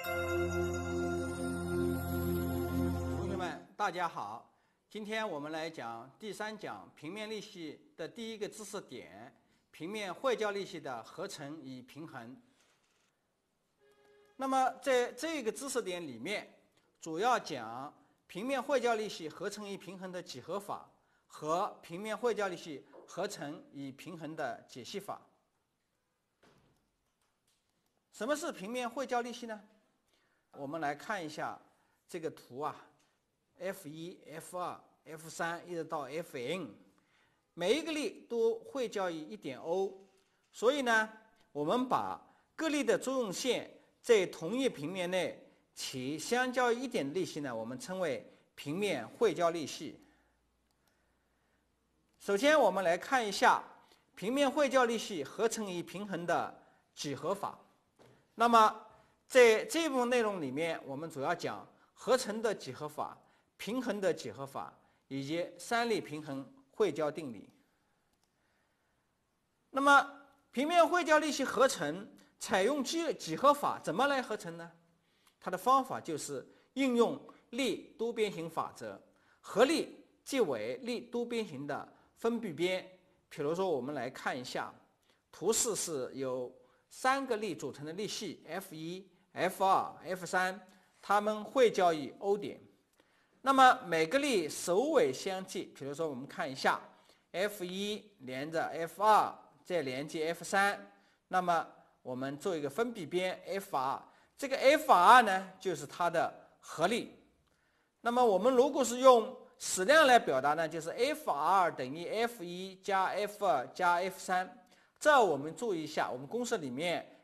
同学们，大家好，今天我们来讲第3讲平面力系的第一个知识点：平面汇交力系的合成与平衡。那么在这个知识点里面，主要讲平面汇交力系合成与平衡的几何法和平面汇交力系合成与平衡的解析法。什么是平面汇交力系呢？我们来看一下这个图啊 ，F1、F2、F3 一直到 Fn， 每一个力都汇交于一点 O， 所以呢，我们把各力的作用线在同一平面内其相交于一点的力系呢，我们称为平面汇交力系。首先，我们来看一下平面汇交力系合成与平衡的几何法。那么，在这部分内容里面，我们主要讲合成的几何法、平衡的几何法以及三力平衡汇交定理。那么，平面汇交力系合成采用几何法怎么来合成呢？它的方法就是应用力多边形法则，合力即为力多边形的分闭边。比如说，我们来看一下图示，是由3个力组成的力系 F1、F2、F3， 它们汇交于 O 点。那么每个力首尾相继，比如说我们看一下 F1 连着 F2， 再连接 F3， 那么我们做一个分闭边 FR， 这个 FR 呢就是它的合力。那么我们如果是用矢量来表达呢，就是 FR 等于 F1 加 F2 加 F3。这我们注意一下，我们公式里面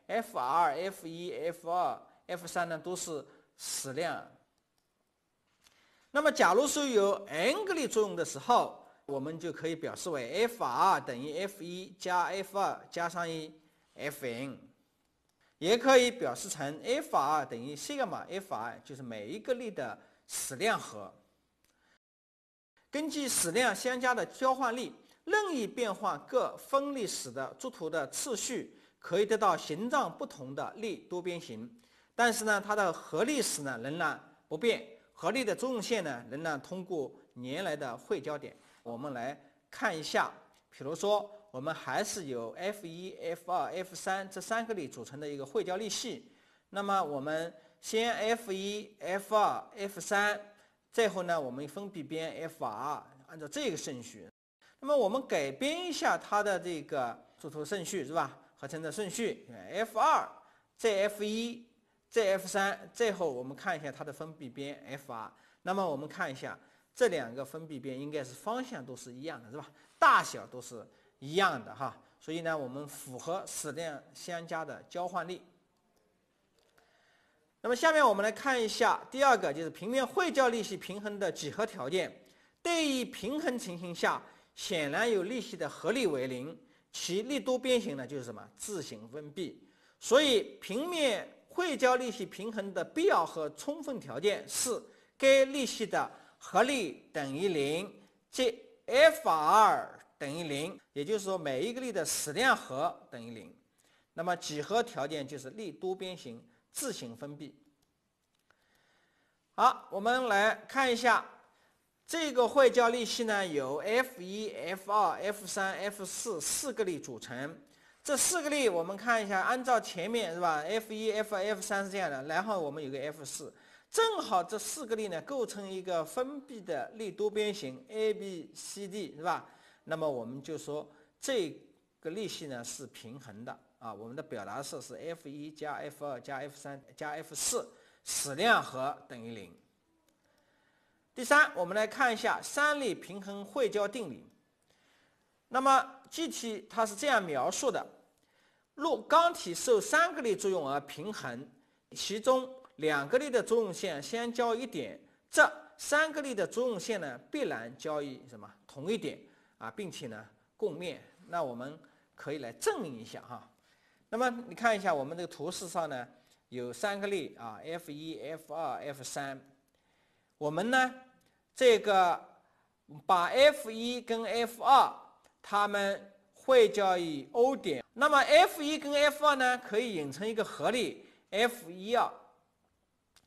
F2、F1、F2、F3 呢都是矢量。那么假如是有 n 个力作用的时候，我们就可以表示为 FR 等于 F1 加 F2 加上1Fn， 也可以表示成 FR 等于 sigma FR， 就是每一个力的矢量和。根据矢量相加的交换力，任意变换各分力矢的作图的次序，可以得到形状不同的力多边形。但是呢，它的合力矢呢仍然不变，合力的作用线呢仍然通过连来的汇交点。我们来看一下，比如说我们还是由 F1、F2、F3 这3个力组成的一个汇交力系。那么我们先 F1、F2、F3， 最后呢我们分闭边 FR， 按照这个顺序。那么我们改编一下它的这个作图顺序，是吧？合成的顺序 ，F2 再 F1 再 F3， 最后我们看一下它的分闭边 FR。那么我们看一下这2个分闭边应该是方向都是一样的，是吧？大小都是一样的哈，所以呢，我们符合矢量相加的交换力。那么下面我们来看一下第2个，就是平面汇交力系平衡的几何条件。对于平衡情形下，显然有力系的合力为0，其力多边形呢就是什么？自行分闭。所以平面汇交力系平衡的必要和充分条件是该力系的合力等于0，即 FR 等于0，也就是说每一个力的矢量和等于0。那么几何条件就是力多边形自行分闭。好，我们来看一下。这个汇交力系呢，由 F1、F2、F3、F4 4个力组成。这4个力，我们看一下，按照前面是吧 ？F1、F2、F3 是这样的，然后我们有个 F4， 正好这4个力呢构成一个分闭的力多边形 ABCD 是吧？那么我们就说这个力系呢是平衡的啊。我们的表达式是 F1 加 F2 加 F3 加 F4， 矢量和等于0。第3，我们来看一下三力平衡汇交定理。那么具体它是这样描述的：若钢体受3个力作用而平衡，其中2个力的作用线相交一点，这3个力的作用线呢必然交于什么同一点啊，并且呢共面。那我们可以来证明一下哈。那么你看一下我们这个图示上呢有3个力啊 ，F1、F2、F3。我们呢，这个把 F1 跟 F2 它们汇交于 O 点，那么 F1 跟 F2 呢可以引成一个合力 F1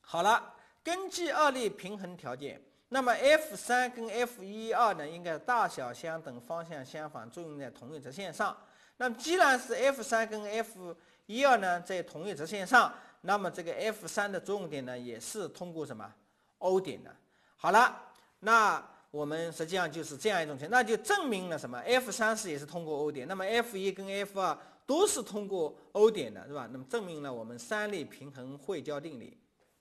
好了，根据二力平衡条件，那么 F3跟 F12呢，应该大小相等，方向相反，作用在同一直线上。那么既然是 F3跟 F12呢在同一直线上，那么这个 F3的作用点呢，也是通过什么 O 点的。好了，那我们实际上就是这样一种情况，那就证明了什么 ？F3也是通过 O 点，那么 F1跟 F2都是通过 O 点的，是吧？那么证明了我们三力平衡汇交定理。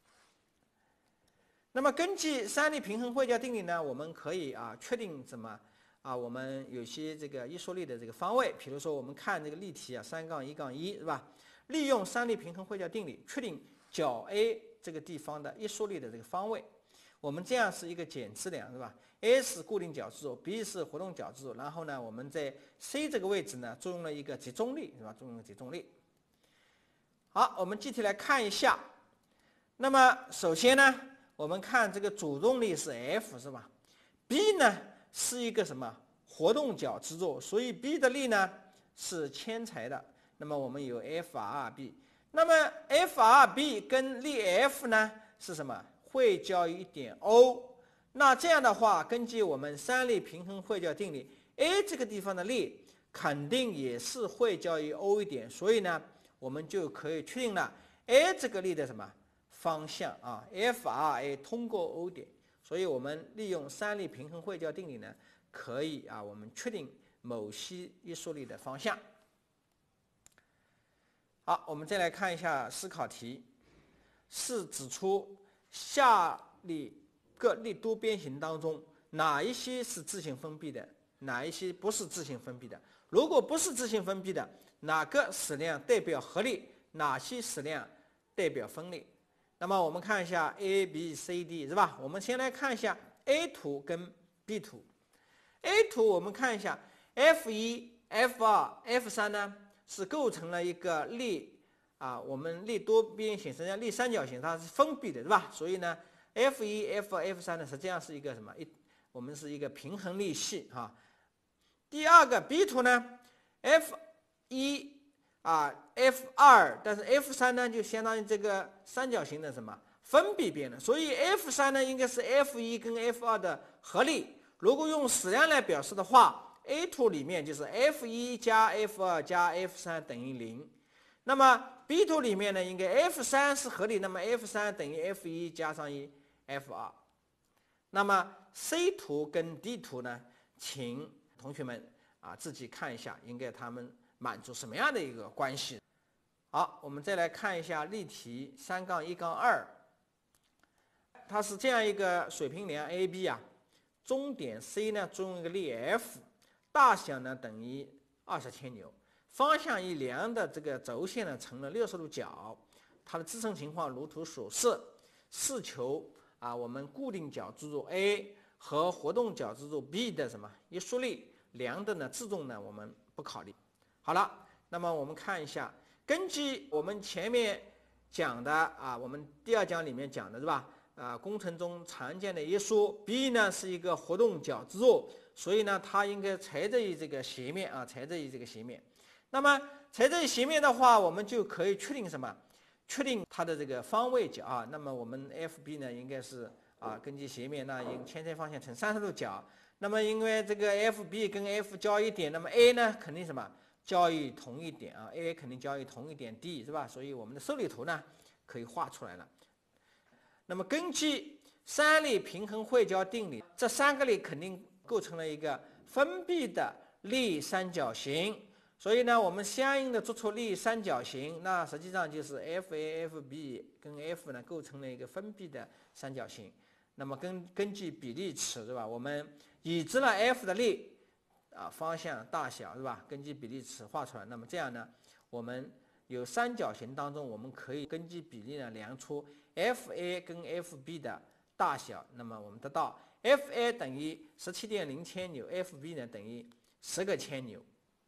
那么根据三力平衡汇交定理呢，我们可以确定什么我们有些这个一说力的这个方位，比如说我们看这个例题3-1-1是吧？利用三力平衡汇交定理确定角 A 这个地方的一说力的这个方位。我们这样是一个简质量是吧 ？A 是固定角质柱 ，B 是活动角质柱，然后呢，我们在 C 这个位置呢作用了一个集中力是吧？作用了集中力。好，我们具体来看一下。那么首先呢，我们看这个主动力是 F 是吧 ？B 呢是一个什么活动角质柱，所以 B 的力呢是牵裁的。那么我们有 FRB， 那么 FRB 跟力 F 呢是什么？汇交于一点 O。那这样的话，根据我们三力平衡汇交定理 ，A 这个地方的力肯定也是汇交于 O 一点，所以呢，我们就可以确定了 A 这个力的什么方向FRA 通过 O 点。所以我们利用三力平衡汇交定理呢，可以我们确定某些一说力的方向。好，我们再来看一下思考题，是指出下列各力多边形当中，哪一些是自行封闭的，哪一些不是自行封闭的？如果不是自行封闭的，哪个矢量代表合力，哪些矢量代表分力？那么我们看一下 A、B、C、D 是吧？我们先来看一下 A 图跟 B 图。A 图我们看一下 F1、F2、F3 呢是构成了一个力我们力多边形，实际上力三角形它是封闭的，是吧？所以呢 F1、F2、F3 呢实际上是一个什么？我们是一个平衡力系第二个 B 图呢 F1 F2， 但是 F3 呢就相当于这个三角形的什么封闭边了，所以 F3 呢应该是 F1 跟 F2 的合力。如果用矢量来表示的话 ，A 图里面就是 F1 加 F2 加 F3 等于0。那么 B 图里面呢，应该 F3 是合力，那么 F3 等于 F1 加上F2。那么 C 图跟 D 图呢，请同学们自己看一下，应该他们满足什么样的一个关系？好，我们再来看一下例题3-1-2，它是这样一个水平梁 AB 中点 C 呢作用一个力 F， 大小呢等于20千牛，方向以梁的这个轴线呢成了60度角，它的支撑情况如图所示，是求我们固定角质柱 A 和活动角质柱 B 的什么一说力，梁的呢自重呢我们不考虑。好了，那么我们看一下，根据我们前面讲的我们第2讲里面讲的是吧？工程中常见的一说 B 呢是一个活动角质柱，所以呢它应该垂直于这个斜面垂直于这个斜面。那么垂直于斜面的话，我们就可以确定什么？确定它的这个方位角那么我们 FB 呢应该是根据斜面那用牵裁方向成30度角。那么因为这个 FB 跟 F 交一点，那么 A 呢肯定什么？交于同一点A 肯定交于同一点 D 是吧？所以我们的受力图呢可以画出来了。那么根据三力平衡汇交定理，这3个力肯定构成了一个封闭的力三角形，所以呢我们相应的做出力三角形，那实际上就是 FA、FB 跟 F 呢构成了一个封闭的三角形。那么根据比例尺是吧？我们已知了 F 的力方向大小是吧？根据比例尺画出来。那么这样呢，我们有三角形当中，我们可以根据比例呢量出 FA 跟 FB 的大小。那么我们得到 FA 等于17.0千牛 ，FB 呢等于10个千牛。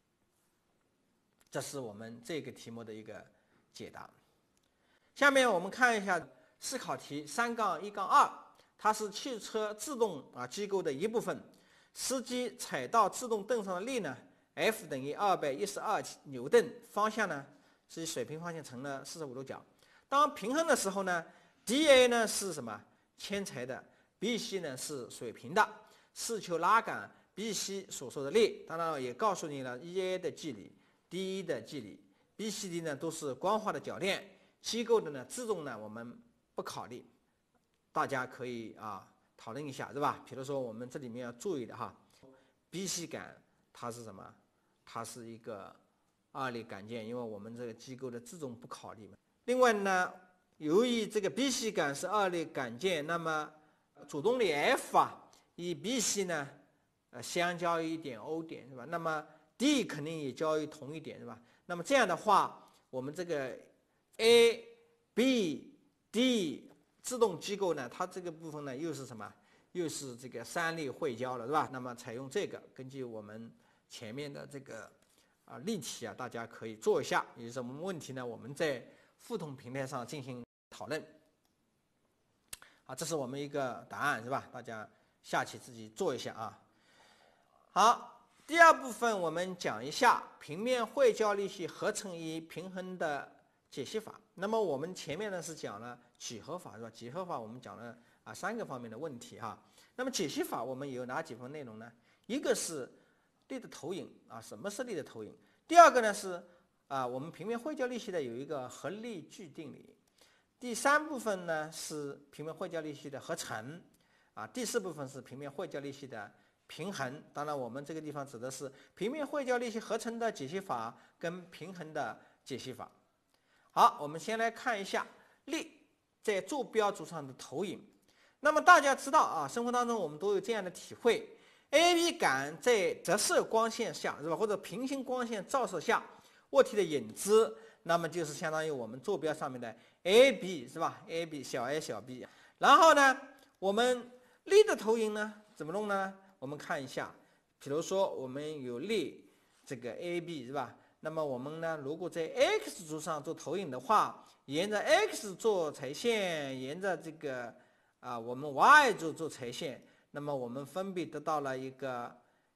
这是我们这个题目的一个解答。下面我们看一下思考题3-1-2，它是汽车自动机构的一部分。司机踩到制动凳上的力呢 ，F 等于212牛顿，方向呢是以水平方向成了45度角。当平衡的时候呢 DA 呢是什么？铅材的。BC 呢是水平的。试求拉杆 BC 所受的力，当然也告诉你了 EA 的机理、DE 的机理。BCD 呢都是光滑的铰链。机构的呢自重呢我们不考虑，大家可以讨论一下，是吧？比如说我们这里面要注意的哈 ，BC 杆它是什么？它是一个二类杆件，因为我们这个机构的自重不考虑嘛。另外呢，由于这个 BC 杆是二类杆件，那么主动力 F 与 BC 呢相交于一点 O 点，是吧？那么 D 肯定也交于同一点，是吧？那么这样的话，我们这个 A、B、D 自动机构呢，它这个部分呢又是什么？又是这个三类汇交了，是吧？那么采用这个，根据我们前面的这个例题大家可以做一下。有什么问题呢？我们在互动平台上进行讨论。这是我们一个答案，是吧？大家下期自己做一下啊。好，第二部分我们讲一下平面汇交力系合成与平衡的解析法。那么我们前面呢是讲了几何法，是吧？几何法我们讲了3个方面的问题哈。那么解析法我们有哪几部分内容呢？一个是力的投影什么是力的投影？第二个呢是我们平面汇交力系的有一个合力矩定理。第三部分呢是平面汇交力系的合成第四部分是平面汇交力系的平衡。当然我们这个地方指的是平面汇交力系合成的解析法跟平衡的解析法。好，我们先来看一下力在坐标轴上的投影。那么大家知道生活当中我们都有这样的体会， AB 杆在折射光线下，是吧？或者平行光线照射下物体的影子，那么就是相当于我们坐标上面的 AB， 是吧？ AB 小 a 小 b。 然后呢我们力的投影呢怎么弄呢？我们看一下，比如说我们有力这个 AB， 是吧？那么我们呢如果在 X 轴上做投影的话，沿着 X 做裁线，沿着这个我们 Y 轴做裁线，那么我们分别得到了一个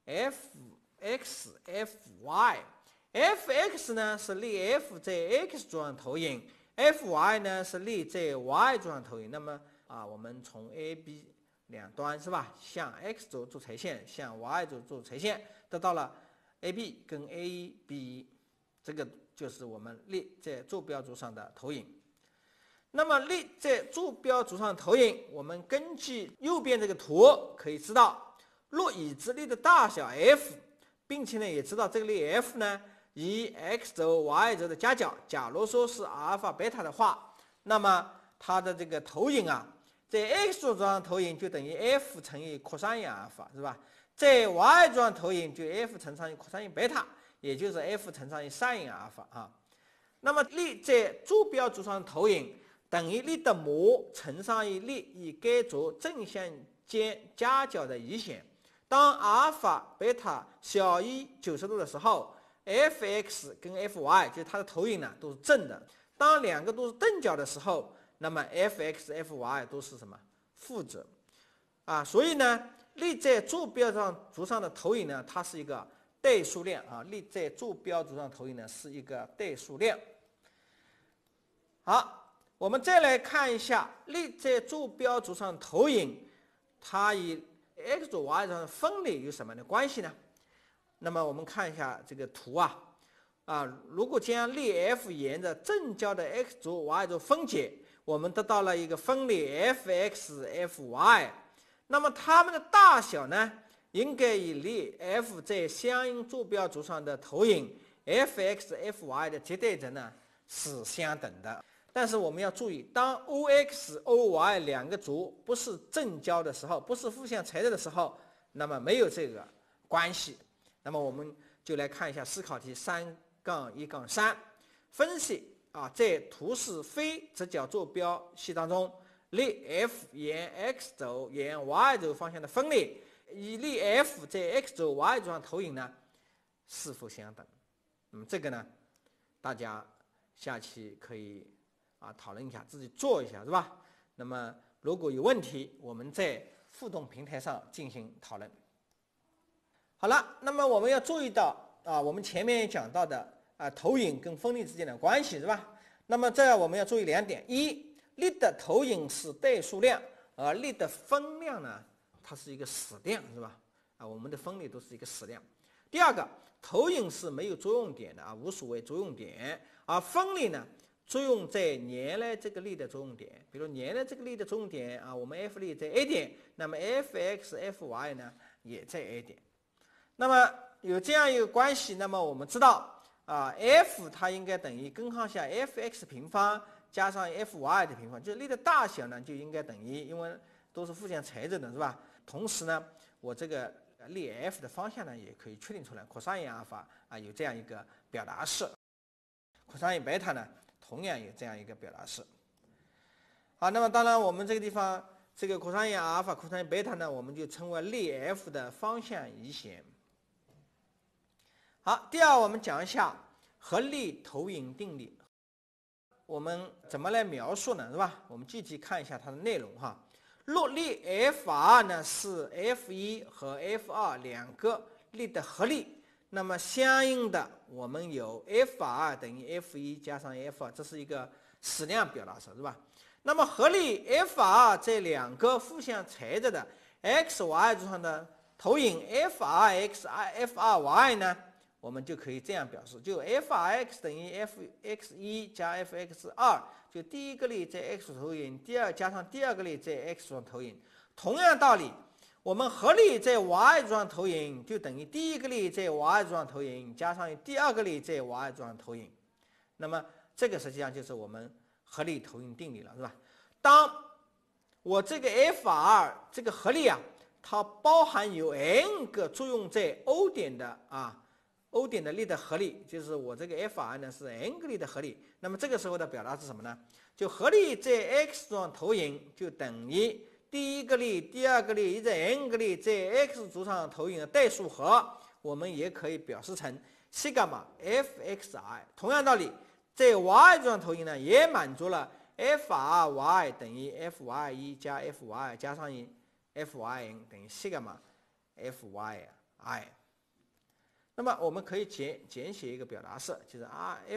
Fx、Fy。Fx 呢是力 F 在 X 轴上投影， Fy 呢是力在 Y 轴上投影。那么我们从 AB 两端，是吧，向 X 轴做裁线，向 Y 轴做裁线，得到了 AB 跟 A1、B1， 这个就是我们力在坐标轴上的投影。那么力在坐标轴上投影，我们根据右边这个图可以知道，若已知力的大小 F， 并且呢也知道这个力 F 呢与 X 轴、Y 轴的夹角，假如说是阿尔法、贝塔的话，那么它的这个投影在 X 轴上投影就等于 F 乘以 cos 阿尔法，是吧？在 Y 轴上投影就 F 乘上以 cos 贝塔，也就是 F 乘上以 sin 阿尔法那么力在坐标轴上投影等于力的模乘上以力与该轴正向间夹角的移弦。当阿尔法、贝塔小于90度的时候， Fx 跟 Fy 就是它的投影呢都是正的。当两个都是钝角的时候，那么 Fx、Fy 都是什么？负值所以呢力在坐标轴上的投影呢，它是一个代数量力在坐标轴上投影呢是一个代数量。好，我们再来看一下力在坐标轴上投影，它与 X 轴、Y 轴上的分离有什么样的关系呢？那么我们看一下这个图如果将力 F 沿着正交的 X 轴、Y 轴分解，我们得到了一个分力 Fx、Fy。那么它们的大小呢，应该与力 F 在相应坐标轴上的投影 Fx、Fy 的绝对值呢是相等的。但是我们要注意，当 OX、OY 两个轴不是正交的时候，不是互相裁着的时候，那么没有这个关系。那么我们就来看一下思考题3-1-3，分析在图示非直角坐标系当中，力 F 沿 X 轴、沿 Y 轴方向的分力与力 F 在 X 轴、Y 轴上投影呢是否相等？那么这个呢，大家下期可以讨论一下，自己做一下，是吧？那么如果有问题，我们在互动平台上进行讨论。好了，那么我们要注意到我们前面也讲到的投影跟分力之间的关系，是吧？那么这我们要注意2点：一， 力的投影是代数量，而力的分量呢，它是一个矢量，是吧？我们的分力都是一个矢量。第二个，投影是没有作用点的无所谓作用点，而分力呢，作用在原来这个力的作用点。比如原来这个力的作用点我们 F 力在 A 点，那么 Fx、Fy 呢也在 A 点。那么有这样一个关系，那么我们知道F 它应该等于根号下 Fx 平方加上 Fy 的平方，就是力的大小呢就应该等于，因为都是互相裁着的，是吧？同时呢，我这个力 F 的方向呢也可以确定出来。cosine 阿尔法有这样一个表达式 ，cosine 贝塔呢同样有这样一个表达式。好，那么当然我们这个地方这个 cosine 阿尔法、cosine 贝塔呢，我们就称为力 F 的方向移弦。好，第二我们讲一下合力投影定理，我们怎么来描述呢？是吧？我们具体看一下它的内容哈。若力 Fr 呢是 F1 和 F2 两个力的合力，那么相应的我们有 Fr 等于 F1 加上 F2， 这是一个矢量表达式，是吧？那么合力 Fr 这两个互相裁着的 x、y 轴上的投影 Frx、Fry 呢，我们就可以这样表示，就 Frx 等于 Fx1 加 Fx2， 就第一个力在 x 投影，加上第二个力在 x 轴上投影。同样道理，我们合力在 y 轴上投影，就等于第一个力在 y 轴上投影，加上第二个力在 y 轴上投影。那么这个实际上就是我们合力投影定理了，是吧？当我这个 Fr 这个合力它包含有 n 个作用在 O 点的O 点的力的合力，就是我这个 Fr 呢是 n 个力的合力。那么这个时候的表达是什么呢？就合力在 x 轴上投影，就等于第一个力、第二个力以及 n 个力在 x 轴上投影的代数和，我们也可以表示成西伽马 Fxi。同样道理，在 y 轴上投影呢，也满足了 Fry 等于 Fy1 加 Fy 加上Fyn 等于西伽马 Fyi。那么我们可以简写一个表达式，就是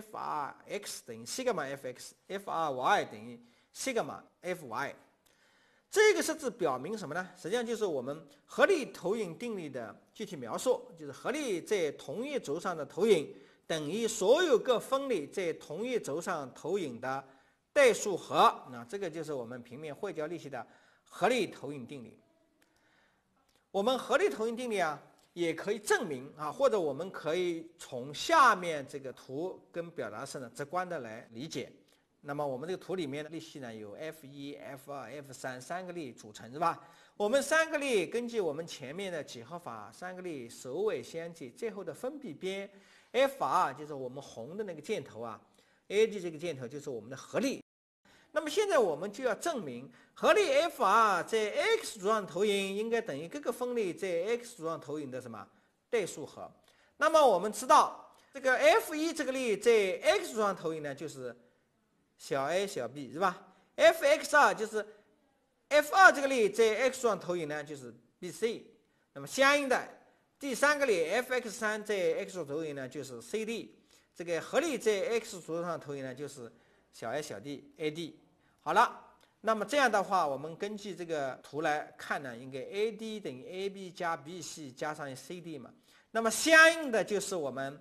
Frx 等于西伽马 Fx，Fry 等于西伽马 Fy。这个式子表明什么呢？实际上就是我们合力投影定理的具体描述，就是合力在同一轴上的投影等于所有各分力在同一轴上投影的代数和。那这个就是我们平面汇交力学的合力投影定理。我们合力投影定理也可以证明或者我们可以从下面这个图跟表达式呢直观的来理解。那么我们这个图里面的力系呢有 F1、F2、F3 三个力组成，是吧？我们三个力根据我们前面的几何法，三个力首尾相接，最后的分闭边 Fr 就是我们红的那个箭头AD 这个箭头就是我们的合力。那么现在我们就要证明合力 Fr 在 x 轴上投影应该等于各个分力在 x 轴上投影的什么代数和。那么我们知道这个 F1 这个力在 x 轴上投影呢，就是小 a 小 b， 是吧？ Fx2 就是 F2 这个力在 x 轴上投影呢，就是 bc。那么相应的第三个力 Fx3 在 x 轴投影呢，就是 cd。这个合力在 x 轴上投影呢，就是小 a 小 d ad。好了，那么这样的话，我们根据这个图来看呢，应该 ad 等于 ab 加 bc 加上 cd 嘛。那么相应的就是我们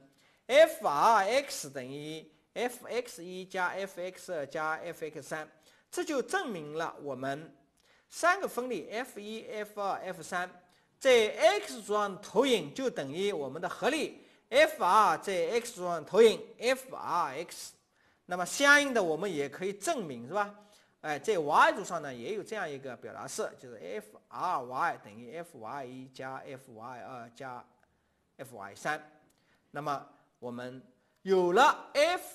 Frx 等于 Fx1 加 Fx2 加 Fx3， 这就证明了我们三个分力 F1、F2、F3 在 x 轴上投影就等于我们的合力 Fr 在 x 轴上投影 Frx。那么相应的我们也可以证明，是吧？在 y 轴上呢也有这样一个表达式，就是 Fry 等于 Fy1 加 Fy2 加 Fy3。那么我们有了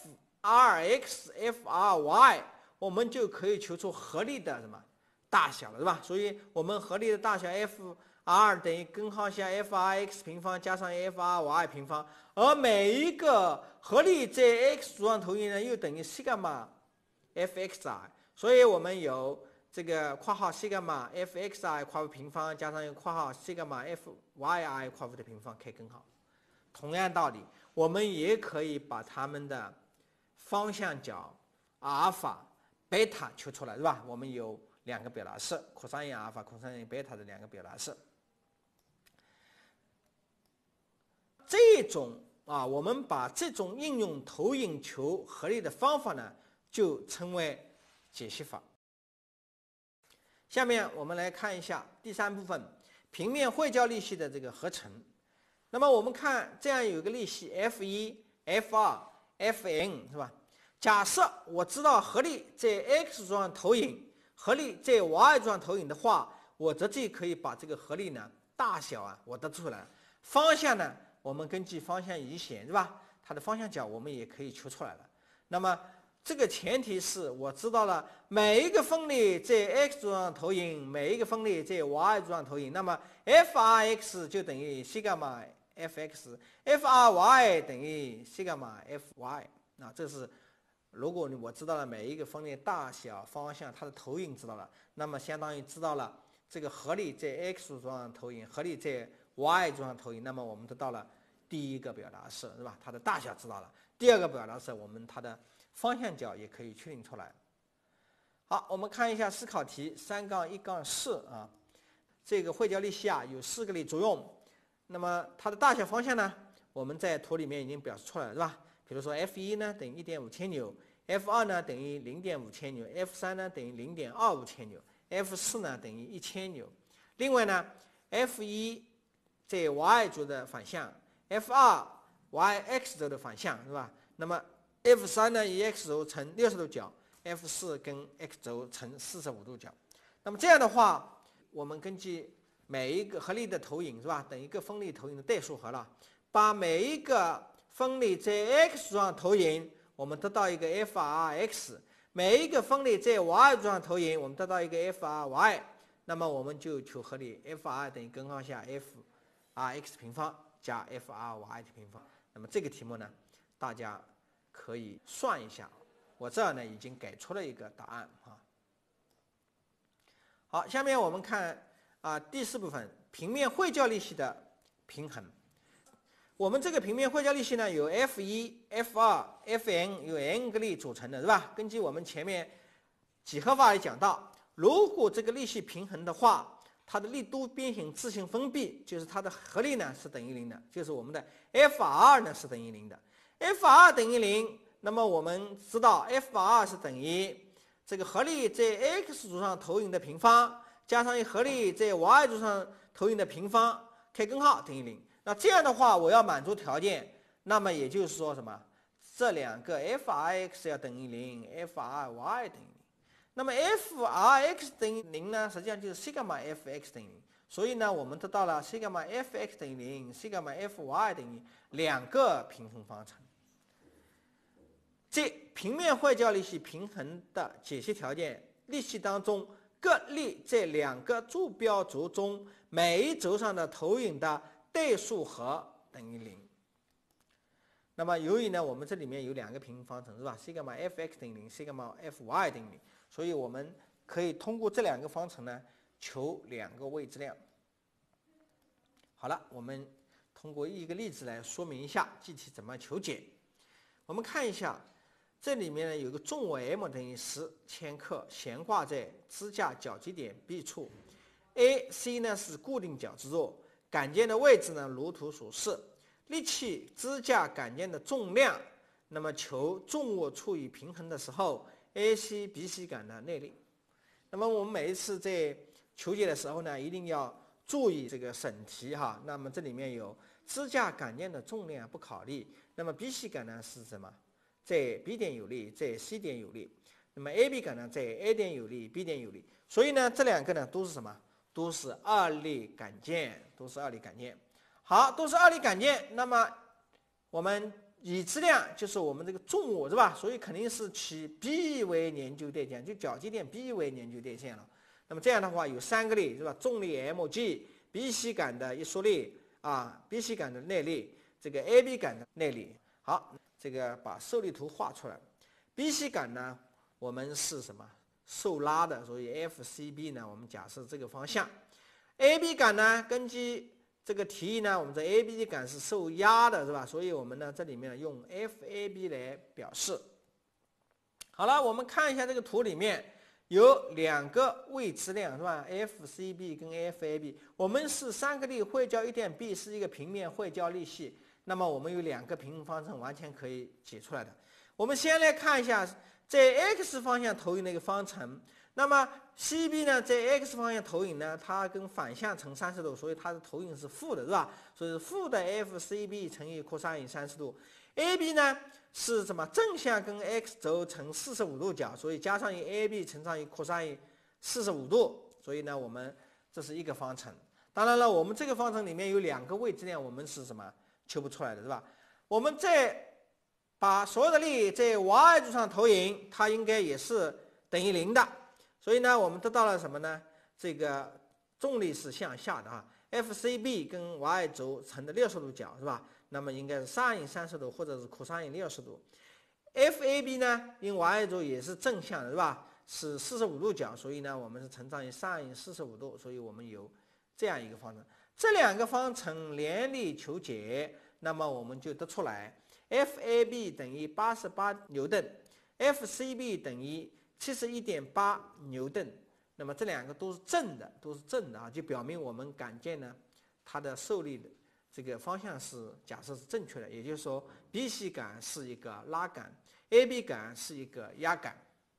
Frx、Fry， 我们就可以求出合力的什么大小了，是吧？所以我们合力的大小 Fr 等于根号下 Frx 平方加上 Fry 平方，而每一个合力在 x 轴上投影呢，又等于西伽马 Fxi。所以我们有这个括号西伽马 Fxi 括弧平方加上一个括号西伽马 Fyi 括弧的平方开根号。同样道理，我们也可以把它们的方向角阿尔法贝塔求出来，是吧？我们有两个表达式，扩散因阿尔法、扩散因贝塔的两个表达式。这种我们把这种应用投影求合力的方法呢，就称为解析法。下面我们来看一下第3部分，平面汇交利息的这个合成。那么我们看这样有一个利息 F1、F2、Fn 是吧？假设我知道合力在 x 轴上投影，合力在 y 轴上投影的话，我直接可以把这个合力呢大小我得出来，方向呢我们根据方向移弦是吧？它的方向角我们也可以求出来了。那么这个前提是我知道了每一个分力在 x 轴上投影，每一个分力在 y 轴上投影，那么 Frx 就等于西伽马 fx，Fry 等于西伽马 fy。这是如果我知道了每一个分力大小、方向，它的投影知道了，那么相当于知道了这个合力在 x 轴上投影，合力在 y 轴上投影，那么我们得到了第一个表达式，是吧？它的大小知道了。第二个表达式，我们它的方向角也可以确定出来。好，我们看一下思考题3-1-4这个汇交利息有4个力作用，那么它的大小方向呢，我们在图里面已经表示出来了，是吧？比如说 F1 呢等于 1.5 千牛 ，F2 呢等于 0.5 千牛 ，F3 呢等于 0.25 千牛 ，F4 呢等于1千牛。另外呢 ，F1 在 y 轴的反向 ，F2 yx 轴的反向，是吧？那么 F3 呢以 x 轴成60度角 ，F4 跟 x 轴成45度角。那么这样的话，我们根据每一个合力的投影，是吧？等于一个分力投影的代数和了，把每一个分力在 x 轴上投影，我们得到一个 Frx； 每一个分力在 y 轴上投影，我们得到一个 Fry。那么我们就求合力 Fr 等于根号下 Frx 平方加 Fry 的平方。那么这个题目呢，大家可以算一下，我这儿呢已经给出了一个答案好，下面我们看第4部分，平面汇交利息的平衡。我们这个平面汇交利息呢，有 F1、F2、Fn 有 n 个力组成的，是吧？根据我们前面几何法里讲到，如果这个利息平衡的话，它的力度边形自行封闭，就是它的合力呢是等于0的，就是我们的 Fr 呢是等于0的。Fr 等于0，那么我们知道 Fr 是等于这个合力在 x 轴上投影的平方加上合力在 y 轴上投影的平方开根号等于0。那这样的话，我要满足条件，那么也就是说什么？这两个 Frx 要等于0 ，Fry 等于0。那么 Frx 等于0呢，实际上就是西伽马 fx 等于0。所以呢，我们得到了西伽马 fx 等于0，西伽马 fy 等于2个平衡方程。这平面汇交利息平衡的解析条件，利息当中各力在2个坐标轴中每一轴上的投影的代数和等于0。那么由于呢，我们这里面有2个平衡方程，是吧？西伽马 fx 等于0，西伽马 fy 等于0，所以我们可以通过这2个方程呢，求2个未知量。好了，我们通过一个例子来说明一下具体怎么求解。我们看一下，这里面呢有个重物 m 等于10千克悬挂在支架绞击点 B 处 ，A、C 呢是固定角之弱，杆件的位置呢如图所示，力气支架杆件的重量，那么求重物处于平衡的时候 AC、BC 杆的内力。那么我们每一次在求解的时候呢，一定要注意这个审题那么这里面有支架杆件的重量不考虑，那么 BC 杆呢是什么？在 B 点有力，在 C 点有力。那么 AB 杆呢，在 A 点有力 ，B 点有力。所以呢，这2个呢都是什么？都是2力杆件，都是2力杆件。好，都是2力杆件。那么我们已知量就是我们这个重物，是吧？所以肯定是取 B 为研究对象，就绞击点 B 为研究对象了。那么这样的话有3个力，是吧？重力 mg，BC 杆的一缩力BC 杆的内力，这个 AB 杆的内力。好，这个把受力图画出来。BC 杆呢，我们是什么？受拉的，所以 FCB 呢，我们假设这个方向。AB 杆呢，根据这个题意呢，我们这 AB 杆是受压的，是吧？所以我们呢这里面用 FAB 来表示。 好了，我们看一下这个图里面有两个未知量是吧 ？FCB 跟 FAB， 我们是三个力汇交一点 B 是一个平面汇交力系，那么我们有两个平衡方程完全可以解出来的。我们先来看一下在 x 方向投影的一个方程，那么 CB 呢在 x 方向投影呢，它跟反向成30度，所以它的投影是负的，是吧？所以是负的 FCB 乘以 cos 30度。AB 呢是什么？正向跟 x 轴成45度角，所以加上以 AB 乘上以 cos 45度，所以呢我们这是一个方程。当然了，我们这个方程里面有两个未知量，我们是什么求不出来的，是吧？我们再把所有的力在 y 轴上投影，它应该也是等于0的。所以呢，我们得到了什么呢？这个重力是向下的啊。FCB 跟 y 轴成的60度角是吧？那么应该是 sin 30度或者是 cos 60度。FAB 呢，因 y 轴也是正向的是吧？是45度角，所以呢，我们是乘上于 sin 45度，所以我们有这样一个方程。这两个方程联立求解，那么我们就得出来 FAB 等于88牛顿 ，FCB 等于71.8牛顿。那么这两个都是正的啊，就表明我们杆件呢，它的受力的这个方向是假设是正确的，也就是说 BC 杆是一个拉杆 ，AB 杆是一个压杆。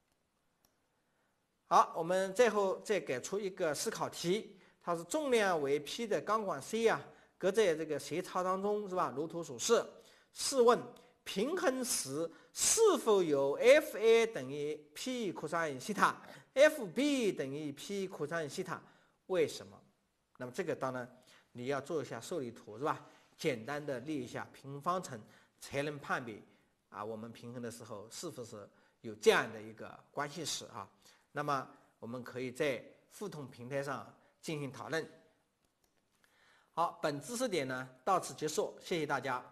好，我们最后再给出一个思考题，它是重量为 P 的钢管 C 啊，搁在这个斜槽当中是吧？如图所示。试问平衡时是否有 FA 等于 P cos 西塔 ，FB 等于 P cos 西塔？为什么？那么这个当然你要做一下受力图是吧？简单的列一下平衡方程，才能判别啊我们平衡的时候是不是有这样的一个关系式啊？那么我们可以在互动平台上进行讨论。好，本知识点呢到此结束，谢谢大家。